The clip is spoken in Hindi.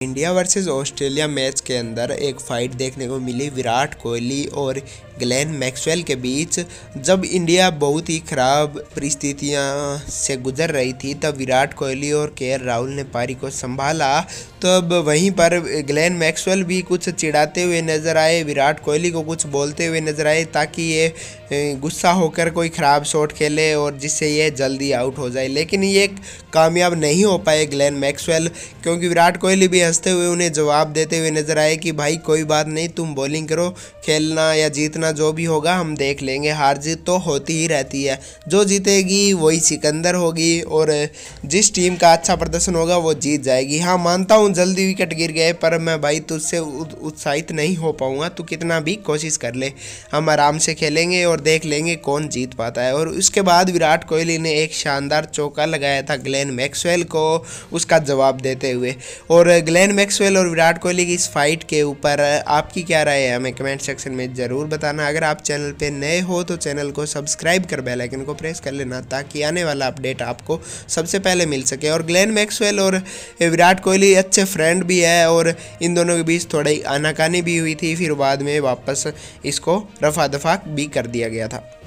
इंडिया वर्सेस ऑस्ट्रेलिया मैच के अंदर एक फाइट देखने को मिली विराट कोहली और ग्लेन मैक्सवेल के बीच। जब इंडिया बहुत ही खराब परिस्थितियां से गुजर रही थी तब विराट कोहली और केएल राहुल ने पारी को संभाला। तो अब वहीं पर ग्लेन मैक्सवेल भी कुछ चिढ़ाते हुए नजर आए, विराट कोहली को कुछ बोलते हुए नजर आए ताकि ये गुस्सा होकर कोई ख़राब शॉट खेले और जिससे ये जल्दी आउट हो जाए। लेकिन ये कामयाब नहीं हो पाए ग्लेन मैक्सवेल, क्योंकि विराट कोहली भी हंसते हुए उन्हें जवाब देते हुए नजर आए कि भाई कोई बात नहीं, तुम बॉलिंग करो, खेलना या जीतना जो भी होगा हम देख लेंगे, हार जीत तो होती ही रहती है, जो जीतेगी वही सिकंदर होगी और जिस टीम का अच्छा प्रदर्शन होगा वो जीत जाएगी। हाँ मानता हूँ जल्दी विकेट गिर गए, पर मैं भाई तुझसे उत्साहित नहीं हो पाऊंगा, तू कितना भी कोशिश कर ले, हम आराम से खेलेंगे और देख लेंगे कौन जीत पाता है। और उसके बाद विराट कोहली ने एक शानदार चौका लगाया था ग्लेन मैक्सवेल को उसका जवाब देते हुए। और ग्लेन मैक्सवेल और विराट कोहली की इस फाइट के ऊपर आपकी क्या राय है हमें कमेंट सेक्शन में ज़रूर बताना। अगर आप चैनल पे नए हो तो चैनल को सब्सक्राइब कर बेल आइकन को प्रेस कर लेना ताकि आने वाला अपडेट आपको सबसे पहले मिल सके। और ग्लेन मैक्सवेल और विराट कोहली अच्छे फ्रेंड भी है और इन दोनों के बीच थोड़ी आनाकानी भी हुई थी, फिर बाद में वापस इसको रफा दफा भी कर दिया गया था।